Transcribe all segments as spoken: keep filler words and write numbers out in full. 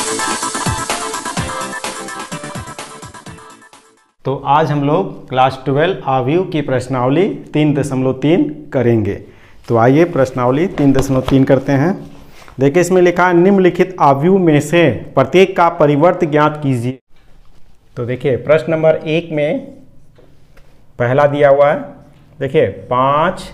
तो आज हम लोग क्लास ट्वेल्व आव्यूह की प्रश्नावली तीन दशमलव तीन करेंगे। तो आइए प्रश्नावली तीन दशमलव तीन करते हैं। देखिए इसमें लिखा है निम्नलिखित आव्यूह में से प्रत्येक का परिवर्त ज्ञात कीजिए। तो देखिए प्रश्न नंबर एक में पहला दिया हुआ है, देखिए पाँच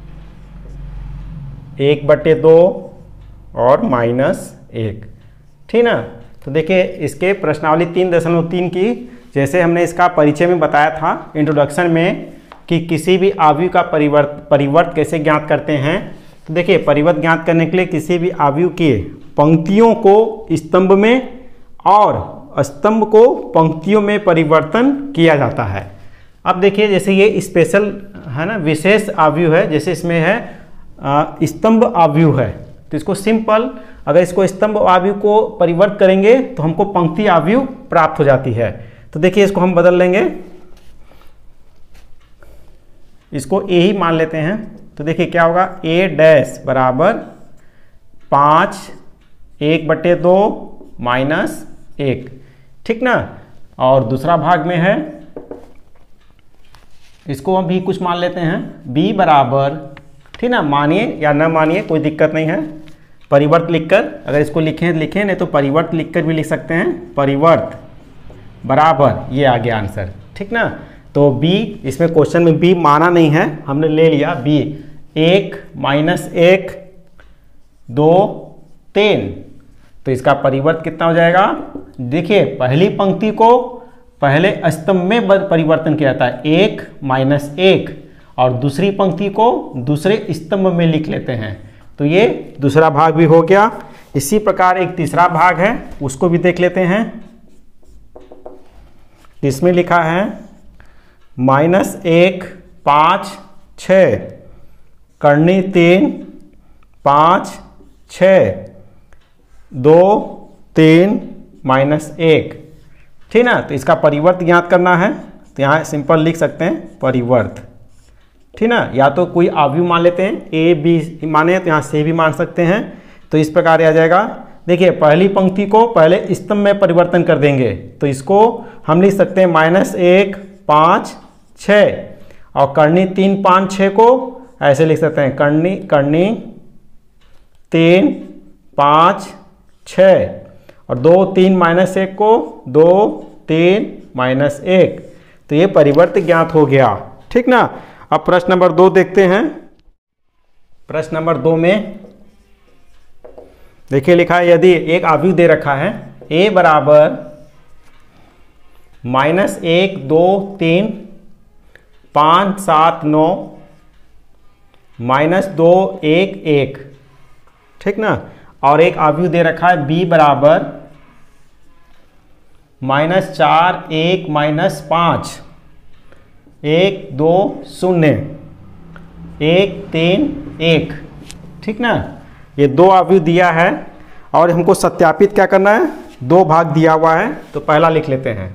एक बटे दो और माइनस एक, ठीक ना। तो देखिए इसके प्रश्नावली तीन दशमलव तीन की जैसे हमने इसका परिचय में बताया था इंट्रोडक्शन में कि किसी भी आव्यूह का परिवर्त परिवर्त कैसे ज्ञात करते हैं। तो देखिए परिवर्त ज्ञात करने के लिए किसी भी आव्यूह के पंक्तियों को स्तंभ में और स्तंभ को पंक्तियों में परिवर्तन किया जाता है। अब देखिए जैसे ये स्पेशल है ना, विशेष आव्यूह है, जैसे इसमें है स्तंभ आव्यूह है, तो इसको सिंपल अगर इसको स्तंभ आव्यूह को परिवर्त करेंगे तो हमको पंक्ति आव्यूह प्राप्त हो जाती है। तो देखिए इसको हम बदल लेंगे, इसको ए ही मान लेते हैं। तो देखिए क्या होगा, ए डैश बराबर पाँच एक बटे दो माइनस एक, ठीक ना। और दूसरा भाग में है, इसको हम भी कुछ मान लेते हैं, बी बराबर, ठीक ना, मानिए या ना मानिए कोई दिक्कत नहीं है, परिवर्त लिखकर अगर इसको लिखें लिखें नहीं तो परिवर्त लिखकर भी लिख सकते हैं, परिवर्त बराबर ये आ गया आंसर, ठीक ना। तो b, इसमें क्वेश्चन में b माना नहीं है, हमने ले लिया b, एक माइनस एक दो तीन, तो इसका परिवर्त कितना हो जाएगा। देखिए पहली पंक्ति को पहले स्तंभ में परिवर्तन किया जाता है, एक माइनस एक, और दूसरी पंक्ति को दूसरे स्तंभ में लिख लेते हैं। तो ये दूसरा भाग भी हो गया। इसी प्रकार एक तीसरा भाग है, उसको भी देख लेते हैं। इसमें लिखा है माइनस एक पाँच छः, करनी तीन पाँच छः दो तीन माइनस एक, ठीक ना। तो इसका परिवर्त ज्ञात करना है, तो यहाँ सिंपल लिख सकते हैं परिवर्त, ठीक ना। या तो कोई आव्यूह मान लेते हैं, ए बी माने तो यहाँ से भी मान सकते हैं। तो इस प्रकार आ जाएगा, देखिए पहली पंक्ति को पहले स्तंभ में परिवर्तन कर देंगे, तो इसको हम लिख सकते हैं माइनस एक पाँच छः, और करनी तीन पाँच छः को ऐसे लिख सकते हैं, करनी करनी तीन पाँच छः, और दो तीन माइनस एक को दो तीन माइनस एक। तो ये परिवर्त ज्ञात हो गया, ठीक ना। अब प्रश्न नंबर दो देखते हैं। प्रश्न नंबर दो में देखिए लिखा है, यदि एक आव्यूह दे रखा है a बराबर माइनस एक दो तीन पाँच सात नौ माइनस दो एक एक, ठीक ना। और एक आव्यूह दे रखा है b बराबर माइनस चार एक माइनस पाँच एक दो शून्य एक तीन एक, ठीक ना। ये दो आव्यूह दिया है और हमको सत्यापित क्या करना है, दो भाग दिया हुआ है। तो पहला लिख लेते हैं,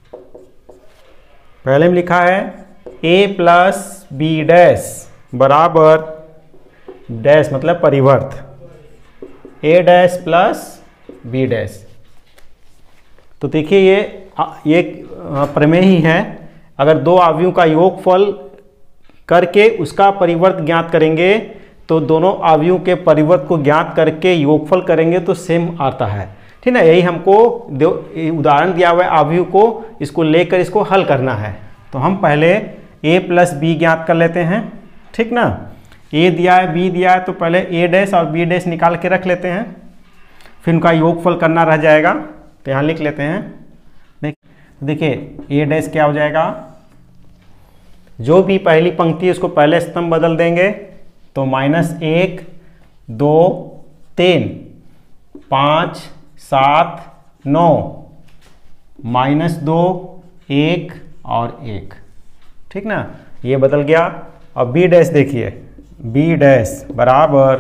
पहले में लिखा है a प्लस बी डैश बराबर डैश मतलब परिवर्त, a dash plus B dash. तो देखिए ये ये प्रमेय ही है, अगर दो आव्यूहों का योगफल करके उसका परिवर्त ज्ञात करेंगे तो दोनों आव्यूहों के परिवर्त को ज्ञात करके योगफल करेंगे तो सेम आता है, ठीक ना। यही हमको उदाहरण दिया हुआ है आव्यूह को, इसको लेकर इसको हल करना है। तो हम पहले a प्लस बी ज्ञात कर लेते हैं, ठीक ना। a दिया है b दिया है, तो पहले a डैश और b डैश निकाल के रख लेते हैं, फिर उनका योगफल करना रह जाएगा। तो यहाँ लिख लेते हैं, देखिए a डैश क्या हो जाएगा, जो भी पहली पंक्ति है उसको पहले स्तंभ बदल देंगे, तो माइनस एक दो तीन पाँच सात नौ माइनस दो एक और एक, ठीक ना। ये बदल गया। अब बी डैश देखिए, बी डैश बराबर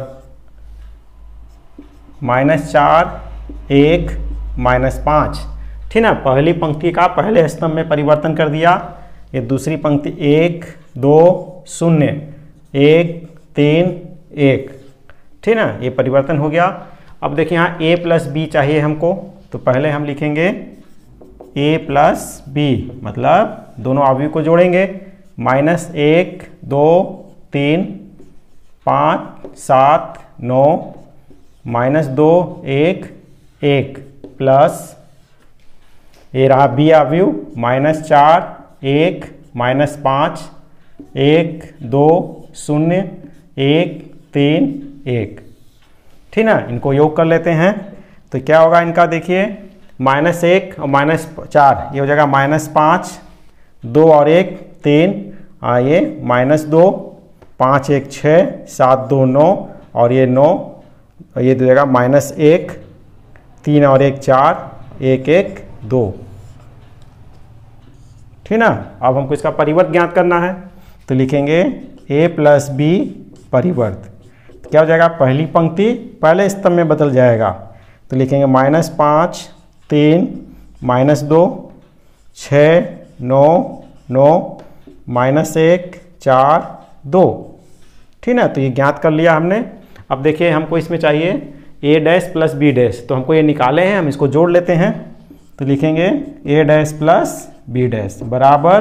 माइनस चार एक माइनस पाँच, ठीक ना। पहली पंक्ति का पहले स्तंभ में परिवर्तन कर दिया, ये दूसरी पंक्ति एक दो शून्य एक तीन एक, ठीक ना। ये परिवर्तन हो गया। अब देखिए यहाँ a प्लस बी चाहिए हमको, तो पहले हम लिखेंगे a प्लस बी, मतलब दोनों अवयव को जोड़ेंगे। माइनस एक दो तीन पाँच सात नौ माइनस दो एक एक प्लस ये रहा बी अवयव माइनस चार एक माइनस पाँच एक दो शून्य एक तीन एक। ठीक ना, इनको योग कर लेते हैं तो क्या होगा इनका, देखिए माइनस एक और माइनस चार ये हो जाएगा माइनस पाँच, दो और एक तीन, आ ये माइनस दो, पाँच एक छः, सात दो नौ और ये नौ, ये हो जाएगा माइनस एक, तीन और एक चार, एक एक दो। ठीक ना, अब हमको इसका परिवर्त ज्ञात करना है तो लिखेंगे a प्लस बी परिवर्त। तो क्या हो जाएगा, पहली पंक्ति पहले स्तंभ में बदल जाएगा तो लिखेंगे माइनस पाँच तीन माइनस दो छः नौ नौ माइनस एक चार दो। ठीक ना, तो ये ज्ञात कर लिया हमने। अब देखिए हमको इसमें चाहिए a dash plus B dash, तो हमको ये निकाले हैं, हम इसको जोड़ लेते हैं तो लिखेंगे a dash plus B dash बराबर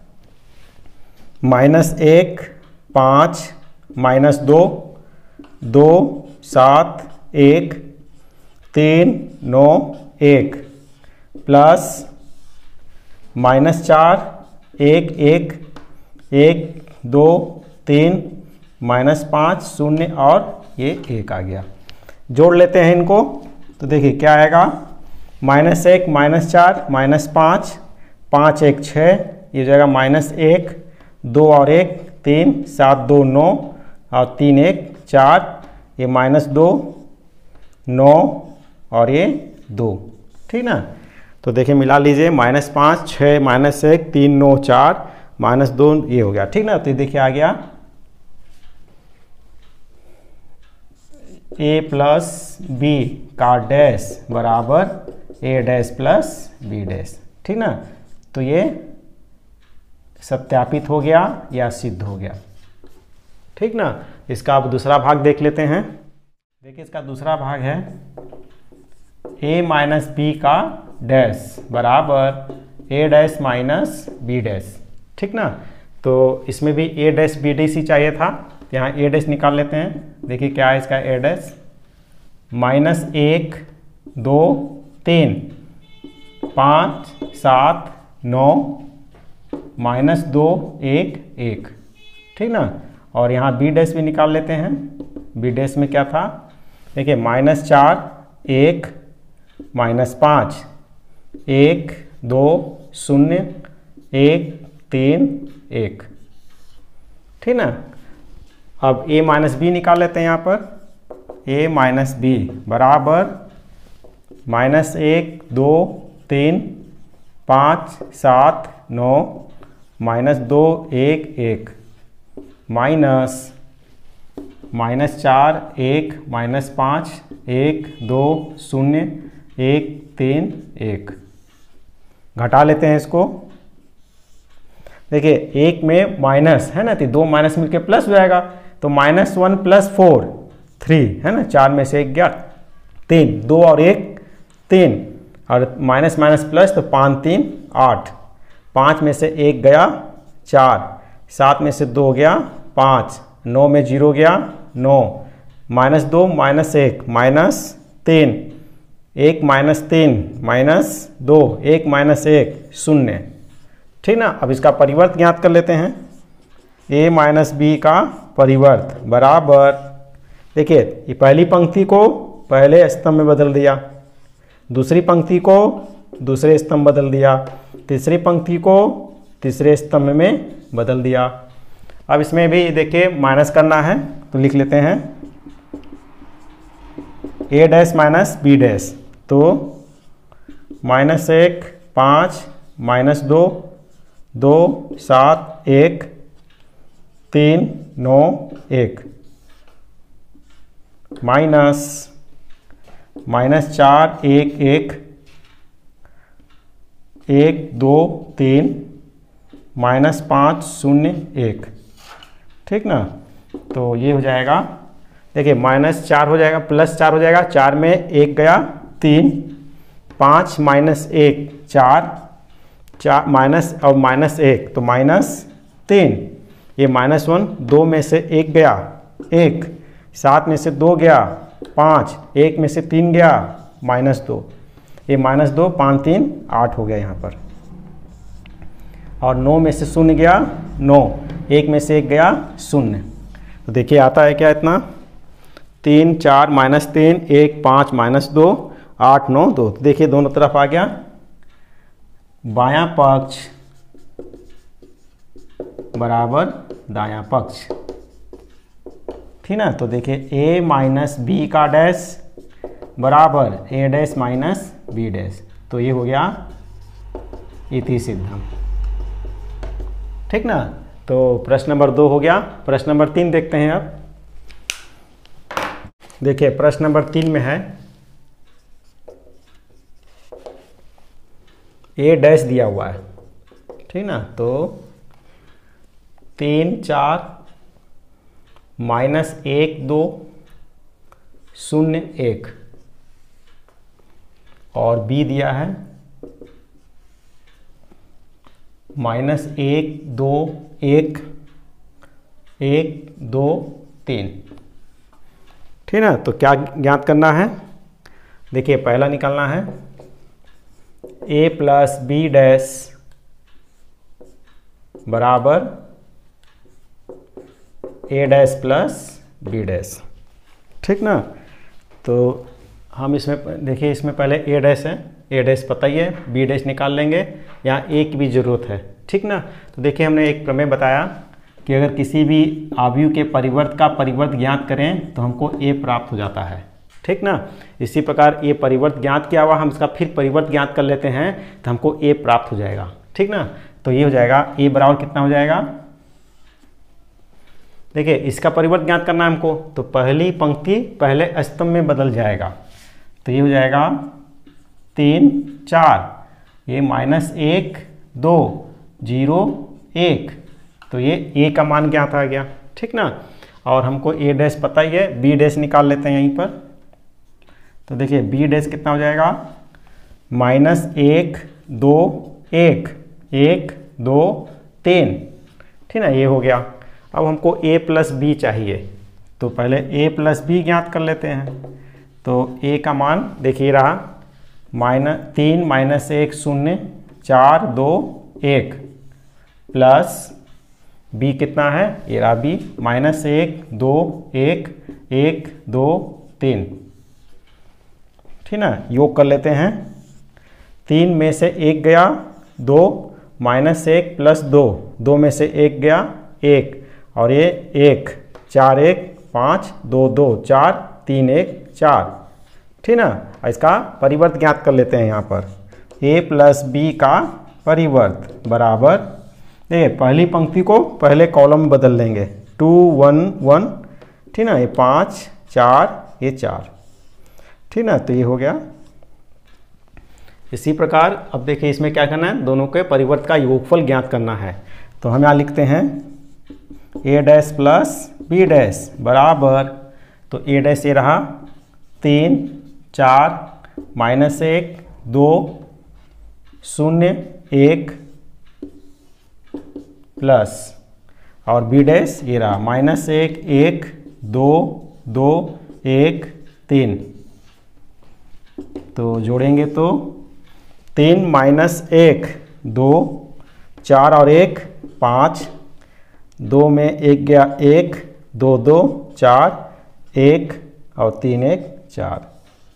माइनस एक पाँच माइनस दो दो सात एक तीन नौ एक प्लस माइनस चार एक एक एक दो तीन माइनस पाँच शून्य और ये एक आ गया। जोड़ लेते हैं इनको तो देखिए क्या आएगा, माइनस एक माइनस चार माइनस पाँच, पाँच एक छः, ये हो जाएगा माइनस एक, दो और एक तीन, सात दो नौ और तीन एक चार, ये माइनस दो नौ और ये दो। ठीक ना, तो देखिए मिला लीजिए माइनस पाँच छः माइनस एक तीन नौ चार माइनस दो, ये हो गया। ठीक ना, तो ये देखिए आ गया a प्लस बी का डैश बराबर a dash plus B dash. ठीक ना, तो ये सत्यापित हो गया या सिद्ध हो गया। ठीक ना, इसका अब दूसरा भाग देख लेते हैं। देखिए इसका दूसरा भाग है a माइनस बी का डैश बराबर a dash minus B dash. ठीक ना, तो इसमें भी a डैश बी डैश ही चाहिए था, यहाँ a डैश निकाल लेते हैं। देखिए क्या है इसका a डैश, माइनस एक दो तीन पाँच सात नौ माइनस दो एक एक। ठीक ना, और यहाँ बी डैश भी निकाल लेते हैं। बी डैश में क्या था, देखिए माइनस चार एक माइनस पाँच एक दो शून्य एक तीन एक। ठीक ना, अब a माइनस बी निकाल लेते हैं। यहाँ पर a माइनस बी बराबर माइनस एक दो तीन पाँच सात नौ माइनस दो एक एक माइनस माइनस चार एक माइनस पाँच एक दो शून्य एक तीन एक। घटा लेते हैं इसको। देखिए एक में माइनस है ना, तो दो माइनस मिलके प्लस हो जाएगा, तो minus one plus four three है ना, चार में से एक गया तीन, दो और एक तीन और माइनस माइनस प्लस तो पाँच तीन आठ, पाँच में से एक गया चार, सात में से दो गया पाँच, नौ में जीरो गया नौ, माइनस दो माइनस एक माइनस तीन, एक माइनस तीन माइनस दो, एक माइनस एक शून्य। ठीक ना, अब इसका परिवर्त ज्ञात कर लेते हैं। a माइनस बी का परिवर्त बराबर, देखिए ये पहली पंक्ति को पहले स्तंभ में बदल दिया, दूसरी पंक्ति को दूसरे स्तंभ बदल दिया, तीसरी पंक्ति को तीसरे स्तंभ में बदल दिया। अब इसमें भी देखिए माइनस करना है तो लिख लेते हैं a dash minus B dash, तो माइनस एक पाँच माइनस दो दो सात एक तीन नौ एक माइनस माइनस चार एक एक एक दो तीन माइनस पाँच शून्य एक। ठीक ना, तो ये हो जाएगा, देखिए माइनस चार हो जाएगा प्लस चार हो जाएगा, चार में एक गया तीन, पाँच माइनस एक चार, चार माइनस और माइनस एक तो माइनस तीन, ये माइनस वन, दो में से एक गया एक, सात में से दो गया पाँच, एक में से तीन गया माइनस दो, ये माइनस दो, पाँच तीन आठ हो गया यहाँ पर। और नौ में से शून्य गया नौ, एक में से एक गया शून्य। तो देखिए आता है क्या इतना, तीन चार माइनस तीन, एक पाँच माइनस दो, आठ नौ दो। तो देखिए दोनों तरफ आ गया, बायां पक्ष बराबर दायां पक्ष, ठीक ना। तो देखिए a माइनस बी का डैश बराबर a dash minus B dash, तो ये हो गया इति सिद्धम, ठीक ना। तो प्रश्न नंबर दो हो गया। प्रश्न नंबर तीन देखते हैं अब। देखिए प्रश्न नंबर तीन में है a डैश दिया हुआ है, ठीक ना। तो तीन चार माइनस एक दो शून्य एक, और b दिया है माइनस एक दो एक, एक दो तीन, ठीक ना। तो क्या ज्ञात करना है, देखिए पहला निकालना है a प्लस बी डैश बराबर a dash plus B dash, ठीक ना। तो हम इसमें देखिए, इसमें पहले a डैश है, a डैश पता ही है, b डैश निकाल लेंगे, यहाँ a की भी ज़रूरत है, ठीक ना। तो देखिए हमने एक प्रमेय बताया कि अगर किसी भी आव्यूह के परिवर्त का परिवर्त ज्ञात करें तो हमको a प्राप्त हो जाता है, ठीक ना। इसी प्रकार a परिवर्त ज्ञात किया हुआ, हम इसका फिर परिवर्त ज्ञात कर लेते हैं तो हमको a प्राप्त हो जाएगा, ठीक ना। तो ये हो जाएगा a बराबर कितना हो जाएगा, देखिए इसका परिवर्त ज्ञात करना है हमको, तो पहली पंक्ति पहले स्तंभ में बदल जाएगा। तो ये हो जाएगा तीन चार, ये माइनस एक दो जीरो एक, तो ये a का मान ज्ञात आ गया, ठीक ना। और हमको a डैश पता ही है, b डैश निकाल लेते हैं यहीं पर। तो देखिए b डैश कितना हो जाएगा, माइनस एक दो एक, एक दो तीन, ठीक ना, ये हो गया। अब हमको a प्लस बी चाहिए, तो पहले a प्लस बी ज्ञात कर लेते हैं। तो a का मान देखिए रहा माइनस तीन माइनस एक शून्य, चार दो एक, प्लस b कितना है, ये रहा b माइनस एक दो एक, एक दो तीन, ठीक ना। योग कर लेते हैं, तीन में से एक गया दो, माइनस एक प्लस दो, दो में से एक गया एक, और ये एक, चार एक पाँच, दो दो चार, तीन एक चार, ठीक ना। इसका परिवर्त ज्ञात कर लेते हैं यहाँ पर, a प्लस बी का परिवर्त बराबर, देखिए पहली पंक्ति को पहले कॉलम में बदल लेंगे, टू वन वन, ठीक ना, ये पाँच चार, ये चार, ठीक ना। तो ये हो गया। इसी प्रकार अब देखिए इसमें क्या करना है, दोनों के परिवर्त का योगफल ज्ञात करना है। तो हम यहाँ लिखते हैं a dash plus B dash बराबर, तो a डैश ये रहा तीन चार माइनस एक दो शून्य एक, प्लस और बी डैश ये रहा माइनस एक एक दो दो एक तीन। तो जोड़ेंगे तो तीन माइनस एक दो, चार और एक पाँच, दो में एक गया एक, दो दो चार, एक और तीन एक चार।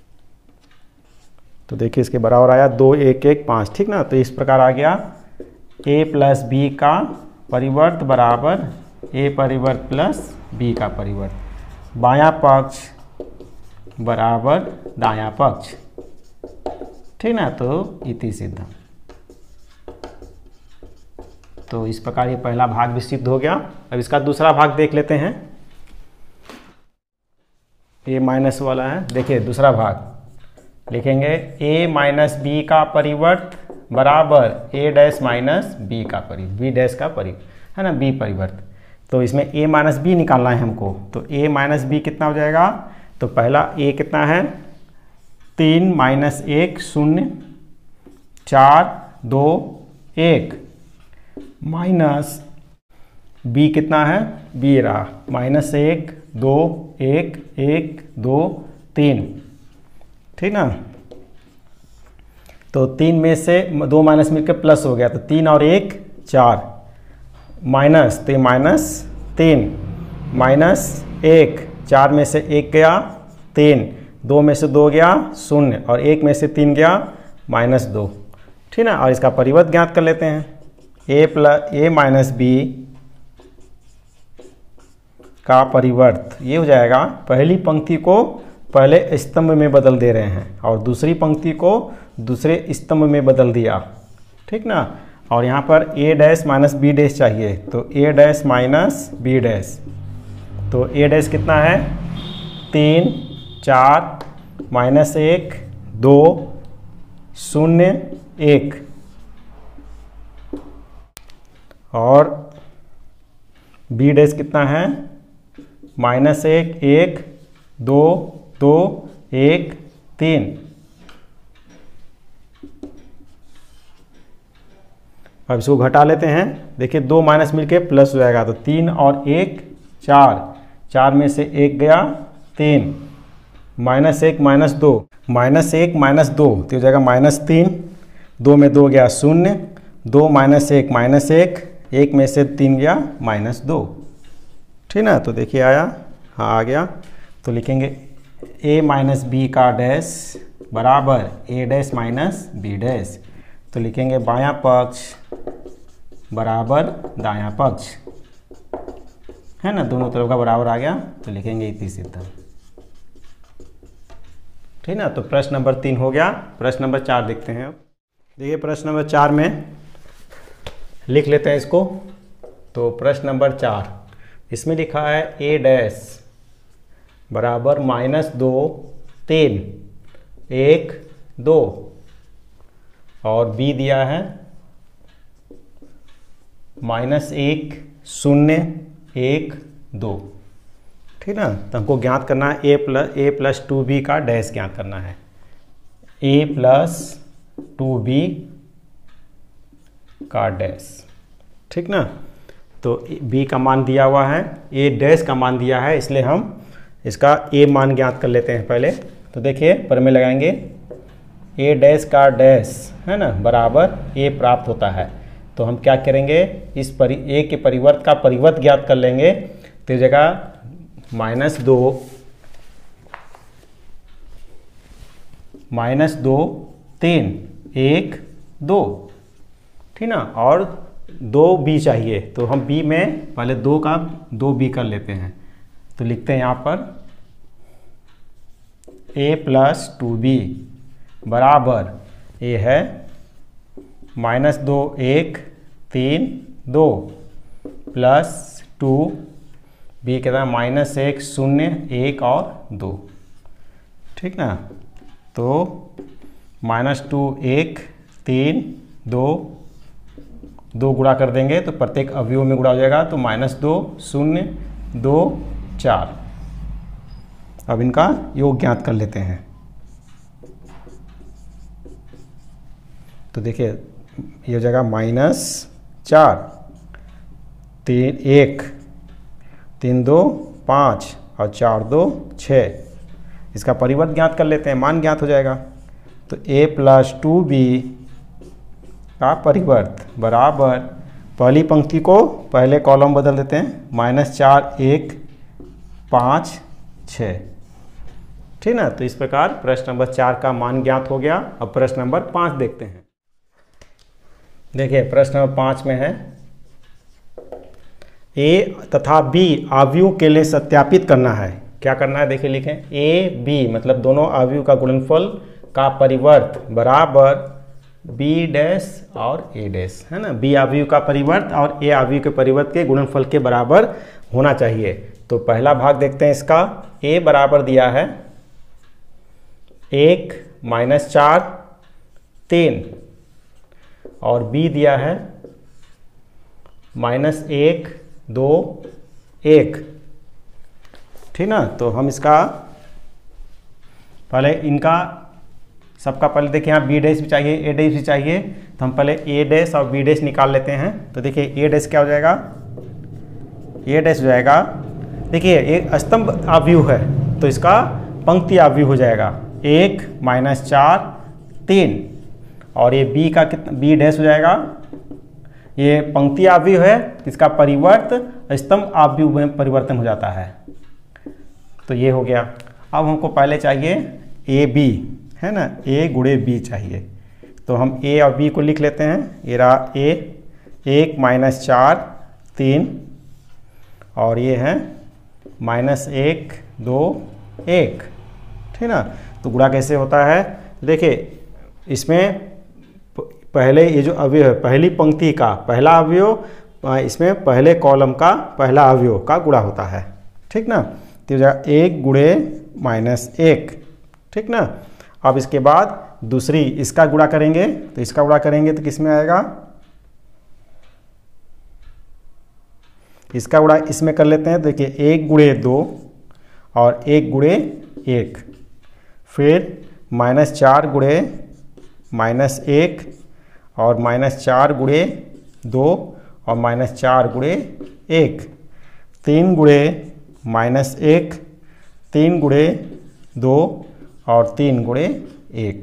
तो देखिए इसके बराबर आया दो एक एक पाँच, ठीक ना। तो इस प्रकार आ गया a प्लस बी का परिवर्त बराबर a परिवर्त प्लस b का परिवर्त, बायां पक्ष बराबर दायां पक्ष, ठीक ना। तो इति सिद्धम। तो इस प्रकार ये पहला भाग भी सिद्ध हो गया। अब इसका दूसरा भाग देख लेते हैं, ये माइनस वाला है। देखिए दूसरा भाग लिखेंगे a माइनस बी का परिवर्त बराबर a डैश माइनस बी का परिवर्त, b डैश का परिवर्त, है ना, b परिवर्त। तो इसमें a माइनस बी निकालना है हमको। तो a माइनस बी कितना हो जाएगा, तो पहला a कितना है तीन माइनस एक शून्य, चार दो एक, माइनस बी कितना है, बी रहा माइनस एक दो एक एक दो तीन, ठीक ना। तो तीन में से दो माइनस मिलकर प्लस हो गया, तो तीन और एक चार, माइनस तो माइनस तीन, माइनस एक, चार में से एक गया तीन, दो में से दो गया शून्य, और एक में से तीन गया माइनस दो, ठीक ना। और इसका परिवर्त ज्ञात कर लेते हैं। A plus A minus B का परिवर्त ये हो जाएगा, पहली पंक्ति को पहले स्तंभ में बदल दे रहे हैं और दूसरी पंक्ति को दूसरे स्तंभ में बदल दिया, ठीक ना। और यहाँ पर A dash minus B dash चाहिए, तो A dash minus B dash, तो ए डैश कितना है, तीन चार माइनस एक दो शून्य एक, और बी डैश कितना है, माइनस एक एक दो दो एक तीन। अब इसको घटा लेते हैं, देखिए दो माइनस मिलके प्लस हो जाएगा, तो तीन और एक चार, चार में से एक गया तीन, माइनस एक माइनस दो, माइनस एक माइनस दो तो हो जाएगा माइनस तीन, दो में दो गया शून्य, दो माइनस एक माइनस एक, एक में से तीन गया माइनस दो, ठीक ना। तो देखिए आया, हाँ आ गया। तो लिखेंगे a माइनस बी का डैश बराबर a dash minus B dash, तो लिखेंगे बायां पक्ष बराबर दायां पक्ष, है ना, दोनों तरफ का बराबर आ गया, तो लिखेंगे इति सिद्धम, ठीक ना। तो प्रश्न नंबर तीन हो गया। प्रश्न नंबर चार देखते हैं। देखिए प्रश्न नंबर चार में लिख लेते हैं इसको। तो प्रश्न नंबर चार, इसमें लिखा है ए डैश बराबर माइनस दो तीन एक दो, और बी दिया है माइनस एक शून्य एक दो, ठीक ना। तो हमको ज्ञात करना है A plus A plus two B का डैश ज्ञात करना है, ए प्लस टू बी का डैश, ठीक ना। तो b का मान दिया हुआ है, a डैश का मान दिया है, इसलिए हम इसका a मान ज्ञात कर लेते हैं पहले। तो देखिए प्रमेय लगाएंगे, a डैश का डैश है ना बराबर a प्राप्त होता है, तो हम क्या करेंगे, इस परि a के परिवर्त का परिवर्त ज्ञात कर लेंगे। तो जगह माइनस दो माइनस दो तीन एक दो, ठीक ना। और दो बी चाहिए, तो हम बी में पहले दो का दो बी कर लेते हैं। तो लिखते हैं यहाँ पर a प्लस टू बी बराबर a है माइनस दो एक तीन दो प्लस टू बी के बाद माइनस एक शून्य एक और दो, ठीक ना। तो माइनस टू एक तीन दो, दो गुणा कर देंगे तो प्रत्येक अवयव में गुणा हो जाएगा, तो माइनस दो शून्य दो चार। अब इनका योग ज्ञात कर लेते हैं। तो देखिए ये हो जाएगा माइनस चार, तीन एक, तीन दो पाँच और चार दो छः। इसका परिवर्त ज्ञात कर लेते हैं, मान ज्ञात हो जाएगा। तो a प्लस टू बी का परिवर्त बराबर पहली पंक्ति को पहले कॉलम बदल देते हैं, माइनस चार एक पाँच छः, ठीक ना। तो इस प्रकार प्रश्न नंबर चार का मान ज्ञात हो गया। अब प्रश्न नंबर पाँच देखते हैं। देखिए प्रश्न नंबर पाँच में है a तथा b अवयव के लिए सत्यापित करना है। क्या करना है, देखिए लिखें a b मतलब दोनों अवयव का गुणनफल का परिवर्त बराबर b डैश और a डैश, है ना। b अवयव का परिवर्त और a अवयव के परिवर्त के गुणनफल के बराबर होना चाहिए। तो पहला भाग देखते हैं इसका। a बराबर दिया है एक माइनस चार तीन और b दिया है माइनस एक दो एक, ठीक ना। तो हम इसका पहले इनका सबका पहले देखिए यहाँ बी डैश भी चाहिए, ए डैश भी चाहिए, तो हम पहले ए डैश और बी डैश निकाल लेते हैं। तो देखिए ए डैश क्या हो जाएगा, ए डैश हो जाएगा, देखिए एक स्तंभ आव्यूह है तो इसका पंक्ति आव्यूह हो जाएगा एक माइनस चार तीन, और ये बी का कितना, बी डैश हो जाएगा, ये पंक्ति आव्यूह है, इसका परिवर्त स्तंभ आव्यूह में परिवर्तन हो जाता है। तो ये हो गया। अब हमको पहले चाहिए ए बी, है ना, ए गुणे बी चाहिए, तो हम ए और बी को लिख लेते हैं। ये रहा ए, एक माइनस चार तीन, और ये है माइनस एक दो एक, ठीक ना। तो गुणा कैसे होता है, देखिए इसमें पहले ये जो अवयव है, पहली पंक्ति का पहला अवयव, इसमें पहले कॉलम का पहला अवयव का गुणा होता है, ठीक ना। तो एक गुणे माइनस एक, ठीक ना। अब इसके बाद दूसरी इसका गुणा करेंगे, तो इसका गुणा करेंगे तो किस में आएगा, इसका गुणा इसमें कर लेते हैं। देखिए एक गुणे दो और एक गुणे एक, फिर माइनस चार गुणे माइनस एक और माइनस चार गुणे दो और माइनस चार गुणे एक, तीन गुणे माइनस एक, तीन गुणे दो और तीन गुणे एक,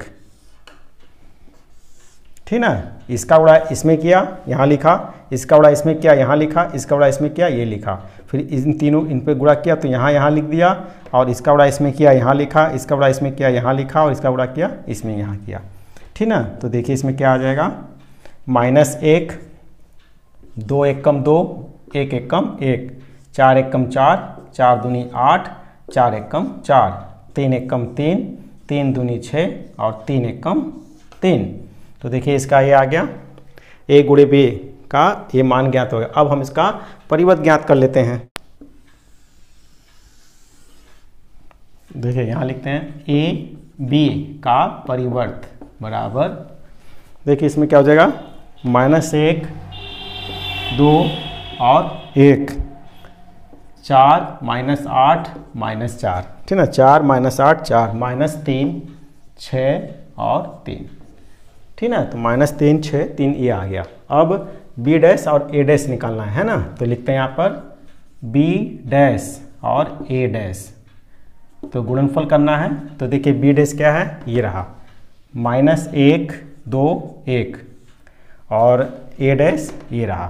ठीक ना। इसका गुणा इसमें किया यहाँ लिखा, इसका गुणा इसमें किया यहाँ लिखा, इसका गुणा इसमें किया ये लिखा, फिर इन तीनों इन पे गुणा किया तो यहाँ यहाँ लिख दिया, और इसका गुणा इसमें किया यहाँ लिखा, इसका गुणा इसमें किया यहाँ लिखा, और इसका गुणा किया इसमें यहाँ किया, ठीक ना। तो देखिए इसमें क्या आ जाएगा, माइनस एक, दो एक कम दो, एक एक कम एक, चार एक कम चार, चार दूनी आठ, चार एक कम चार, तीन एक कम तीन, तीन दूनी छः और तीन एक कम तीन। तो देखिए इसका ये आ गया, ए गुणे बी का ये मान ज्ञात हो गया। अब हम इसका परिवर्त ज्ञात कर लेते हैं। देखिए यहाँ लिखते हैं ए बी का परिवर्त बराबर, देखिए इसमें क्या हो जाएगा, माइनस एक दो और एक, चार माइनस आठ माइनस चार, ठीक ना, चार माइनस आठ चार, माइनस तीन छः और तीन, ठीक ना। तो माइनस तीन छः तीन ये आ गया। अब बी डैश और ए डैश निकालना है ना, तो लिखते हैं यहाँ पर बी डैश और ए डैश, तो गुणनफल करना है। तो देखिए बी डैश क्या है, ये रहा माइनस एक दो एक, और ए डैश ये रहा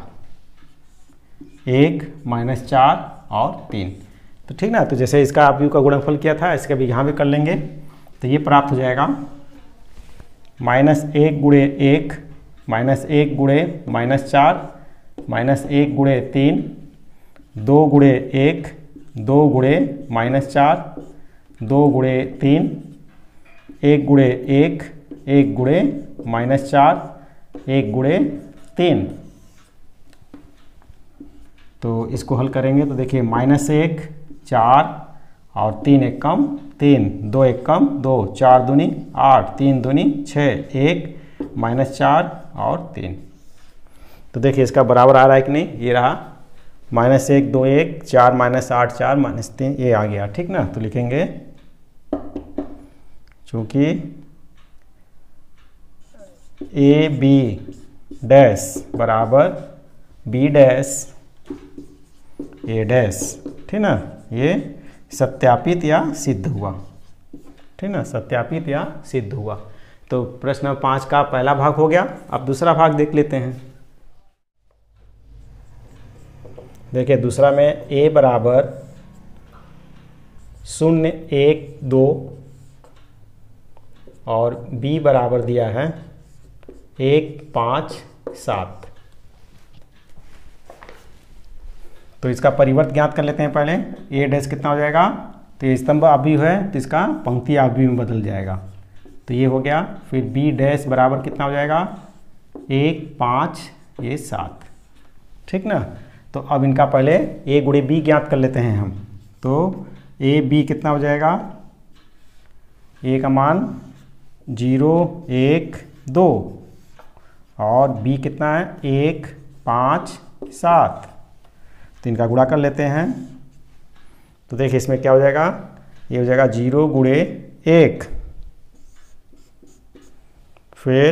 एक माइनस चार और तीन। तो ठीक ना, तो जैसे इसका आप यू का गुणनफल किया था, इसका भी यहाँ भी कर लेंगे, तो ये प्राप्त हो जाएगा माइनस एक गुणे एक, माइनस एक गुणे माइनस चार, माइनस एक गुणे तीन, दो गुणे एक, दो गुणे माइनस चार, दो गुणे तीन, एक गुणे एक, एक गुणे माइनस चार, एक गुणे तीन। तो इसको हल करेंगे तो देखिए माइनस एक चार और तीन एक कम तीन, दो एक कम दो, चार दूनी आठ, तीन दूनी छः, एक माइनस चार और तीन। तो देखिए इसका बराबर आ रहा है कि नहीं, ये रहा माइनस एक दो एक, चार माइनस आठ चार माइनस तीन, ये आ गया, ठीक ना। तो लिखेंगे चूंकि ए बी डैश बराबर बी डैश ए डैश, ठीक ना, ये सत्यापित या सिद्ध हुआ, ठीक ना, सत्यापित या सिद्ध हुआ। तो प्रश्न पाँच का पहला भाग हो गया। अब दूसरा भाग देख लेते हैं। देखिए दूसरा में ए बराबर शून्य एक दो और बी बराबर दिया है एक पाँच सात। तो इसका परिवर्त ज्ञात कर लेते हैं पहले। ए डैश कितना हो जाएगा, तो ये स्तंभ आव्यूह है तो इसका पंक्ति आव्यूह में बदल जाएगा, तो ये हो गया। फिर बी डैश बराबर कितना हो जाएगा, एक पाँच ये सात, ठीक ना। तो अब इनका पहले ए गुणे बी ज्ञात कर लेते हैं हम। तो ए बी कितना हो जाएगा, ए का मान जीरो एक दो और बी कितना है एक पाँच सात। तो इनका गुणा कर लेते हैं। तो देखिए इसमें क्या हो जाएगा, ये हो जाएगा जीरो गुणे एक, फिर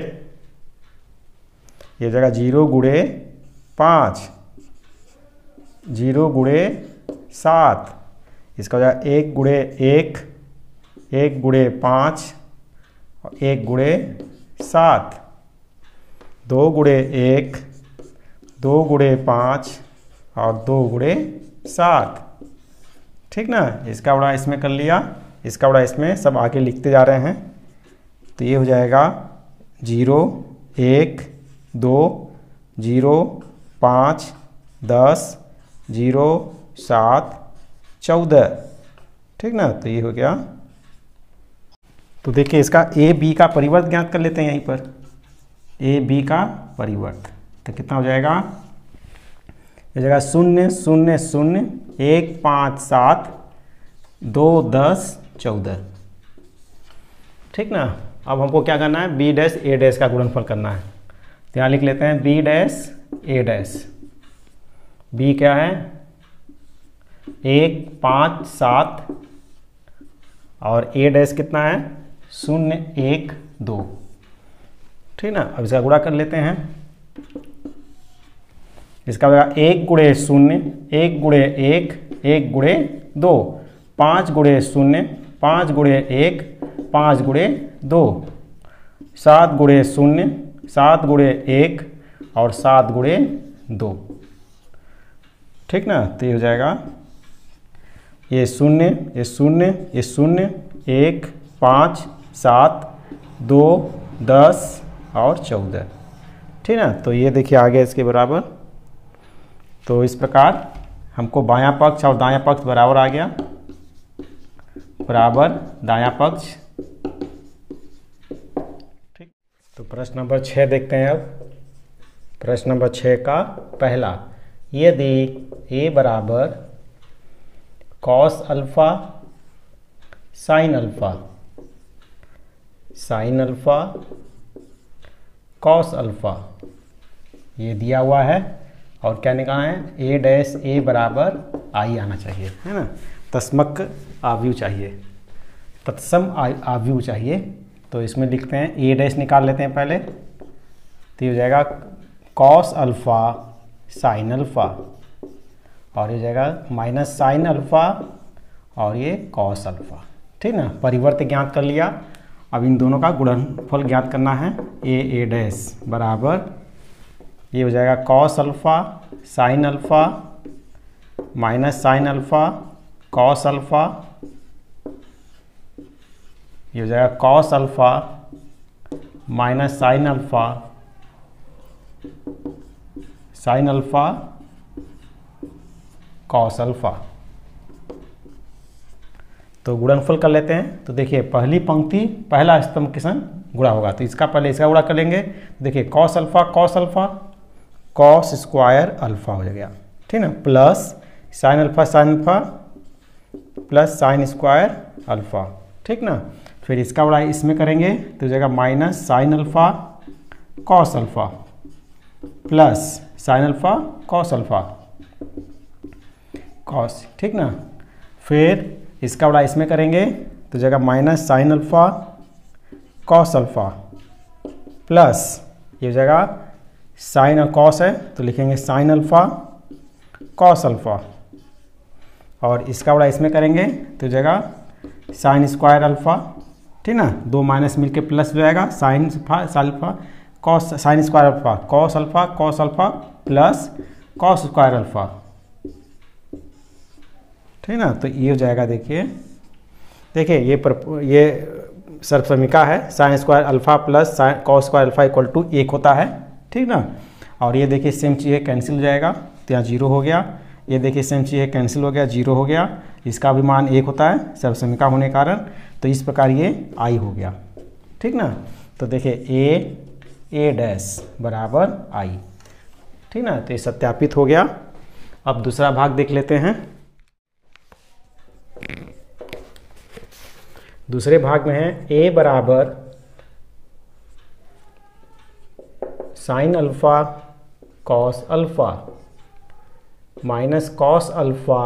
ये जगह जीरो गुड़े पाँच, जीरो गुड़े सात, इसका हो जाएगा एक गुड़े एक, एक गुड़े पाँच और एक गुड़े सात, दो गुड़े एक, दो गुड़े पाँच और दो गुड़े सात। ठीक ना, इसका बड़ा इसमें कर लिया, इसका बड़ा इसमें, सब आगे लिखते जा रहे हैं। तो ये हो जाएगा जीरो एक दो, जीरो पाँच, दस, जीरो सात, चौदह। ठीक ना, तो ये हो गया। तो देखिए इसका ए बी का परिवर्त ज्ञात कर लेते हैं यहीं पर, ए बी का परिवर्त। तो कितना हो जाएगा, ये जगह शून्य शून्य शून्य, एक पाँच सात, दो दस चौदह। ठीक ना, अब हमको क्या करना है, बी डैश ए डैश का गुणनफल करना है। तो यहाँ लिख लेते हैं B dash A dash. B क्या है, एक पाँच सात और ए डैश कितना है, शून्य एक दो। ठीक ना, अब इसका गुणा कर लेते हैं। इसका होगा एक गुणे शून्य, एक गुणे एक, एक गुणे दो, पाँच गुणे शून्य, पाँच गुणे एक, पाँच गुणे दो, सात गुणे शून्य, सात गुणे एक और सात गुणे दो। ठीक ना, तो ये हो जाएगा, ये शून्य, ये शून्य, ये शून्य, एक, पाँच, सात, दो, दस और चौदह। ठीक ना, तो ये देखिए आगे इसके बराबर। तो इस प्रकार हमको बायां पक्ष और दायां पक्ष बराबर आ गया, बराबर दायां पक्ष। ठीक, तो प्रश्न नंबर छः देखते हैं अब। प्रश्न नंबर छः का पहला, यदि ए बराबर cos alpha sine alpha, sine alpha cos alpha ये दिया हुआ है और क्या निकालना है, ए डैश ए बराबर आई आना चाहिए, है ना। तस्मक आव्यूह चाहिए, तत्सम आव्यूह चाहिए। तो इसमें लिखते हैं ए डैश निकाल लेते हैं पहले। तो ये हो जाएगा कॉस अल्फा साइन अल्फा और ये हो जाएगा माइनस साइन अल्फा और ये कॉस अल्फा। ठीक ना, परिवर्त ज्ञात कर लिया। अब इन दोनों का गुणनफल ज्ञात करना है। ए ए डैश बराबर ये हो जाएगा cos alpha sine alpha minus sine alpha cos alpha, ये हो जाएगा cos alpha minus sine alpha sine alpha cos alpha. तो गुणनफल कर लेते हैं। तो देखिए पहली पंक्ति पहला स्तंभ के संग गुणा होगा, तो इसका पहले इसका गुणा कर लेंगे। देखिए cos alpha cos alpha cos square alpha हो जाएगा, ठीक ना, plus sine alpha sine alpha plus sine square alpha. ठीक ना, फिर इसका गुणा इसमें करेंगे तो हो जाएगा minus sine alpha cos alpha plus sine alpha cos alpha cos. ठीक ना, फिर इसका बड़ा इसमें करेंगे तो जगह minus sine alpha cos alpha plus ये जगह साइन और कॉस है तो लिखेंगे साइन अल्फा कॉस अल्फा और इसका बड़ा इसमें करेंगे तो जगह साइन स्क्वायर अल्फा। ठीक ना, दो माइनस मिलके प्लस हो जाएगा sine alpha cos sine square alpha cos alpha cos alpha plus cos square alpha. ठीक ना, तो ये हो जाएगा। देखिए देखिए ये पर ये सर्वसमीका है, sine square alpha plus sine cos square alpha equal to एक होता है। ठीक ना, और ये देखिए सेम चीज़ है कैंसिल हो जाएगा तो यहाँ जीरो हो गया। ये देखिए सेम चीज़ है कैंसिल हो गया जीरो हो गया, इसका भी मान एक होता है सर्वसमीका होने के कारण, तो इस प्रकार ये आई हो गया। ठीक ना, तो देखिए ए ए डैश बराबर आई। ठीक ना, तो ये सत्यापित हो गया। अब दूसरा भाग देख लेते हैं। दूसरे भाग में है ए बराबर sine alpha cos alpha minus cos alpha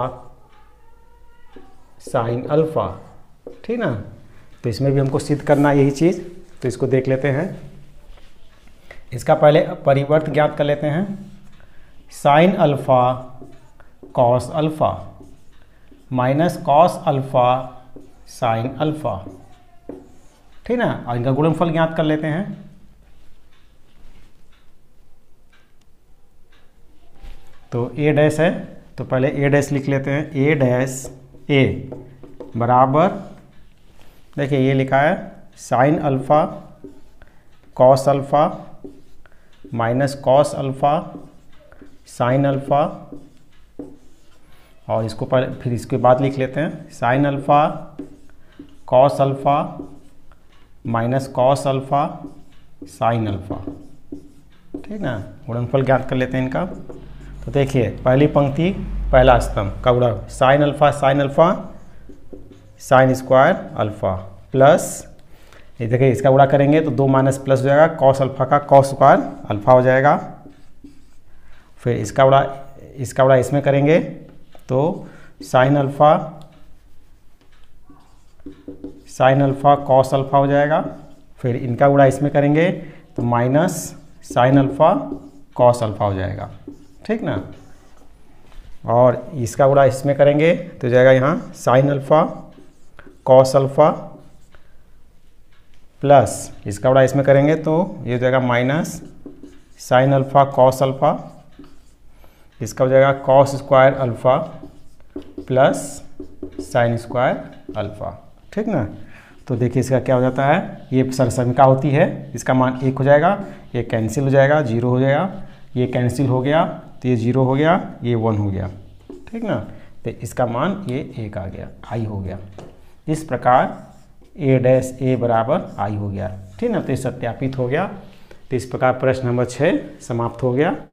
sine alpha. ठीक ना, तो इसमें भी हमको सिद्ध करना यही चीज़, तो इसको देख लेते हैं। इसका पहले परिवर्त ज्ञात कर लेते हैं। Sine alpha cos alpha minus cos alpha sine alpha, ठीक ना। और इनका गुणनफल ज्ञात कर लेते हैं। तो ए डैश है, तो पहले ए डैश लिख लेते हैं। ए डैश ए बराबर, देखिए ये लिखा है sine alpha cos alpha minus cos alpha sine alpha, और इसको पहले फिर इसके बाद लिख लेते हैं sine alpha cos alpha minus cos alpha sine alpha, ठीक ना। गुणनफल ज्ञात कर लेते हैं इनका। तो देखिए पहली पंक्ति पहला स्तंभ का गुणा sine alpha sine alpha sine square alpha plus, ये देखिए इसका गुणा करेंगे तो दो माइनस प्लस हो जाएगा, कॉस अल्फा का कॉस स्क्वायर अल्फा हो जाएगा। फिर इसका गुणा इसका गुणा इसमें करेंगे तो sine alpha sine alpha cos alpha हो जाएगा। फिर इनका गुणा इसमें करेंगे तो minus sine alpha cos alpha हो जाएगा, ठीक ना। और इसका गुणा इसमें करेंगे तो हो जाएगा यहाँ sine alpha cos alpha plus इसका गुणा इसमें करेंगे तो ये हो जाएगा minus sine alpha cos alpha, इसका हो जाएगा cos square alpha plus sine square alpha, ठीक ना। तो देखिए इसका क्या हो जाता है, ये सरसमिका होती है, इसका मान एक हो जाएगा, ये कैंसिल हो जाएगा, जीरो हो जाएगा, ये कैंसिल हो गया तो ये जीरो हो गया, ये वन हो गया, ठीक ना। तो इसका मान ये एक आ गया, आई हो गया। इस प्रकार ए डैश ए बराबर आई हो गया, ठीक ना। तो ये सत्यापित हो गया। तो इस प्रकार प्रश्न नंबर छः समाप्त हो गया।